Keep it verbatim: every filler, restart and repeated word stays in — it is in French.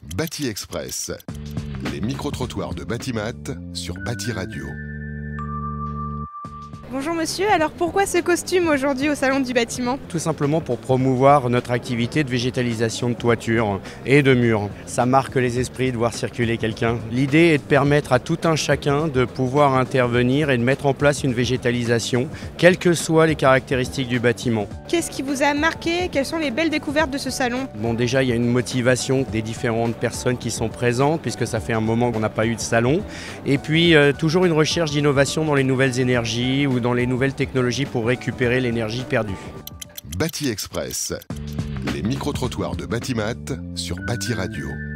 Bâti Express, les micro-trottoirs de Batimat sur Bâti Radio. Bonjour monsieur, alors pourquoi ce costume aujourd'hui au Salon du Bâtiment ? Tout simplement pour promouvoir notre activité de végétalisation de toiture et de murs. Ça marque les esprits de voir circuler quelqu'un. L'idée est de permettre à tout un chacun de pouvoir intervenir et de mettre en place une végétalisation, quelles que soient les caractéristiques du bâtiment. Qu'est-ce qui vous a marqué ? Quelles sont les belles découvertes de ce salon ? Bon, déjà, il y a une motivation des différentes personnes qui sont présentes, puisque ça fait un moment qu'on n'a pas eu de salon. Et puis, euh, toujours une recherche d'innovation dans les nouvelles énergies ou dans les nouvelles technologies pour récupérer l'énergie perdue. Bâti Express, les micro-trottoirs de Batimat sur Bâti Radio.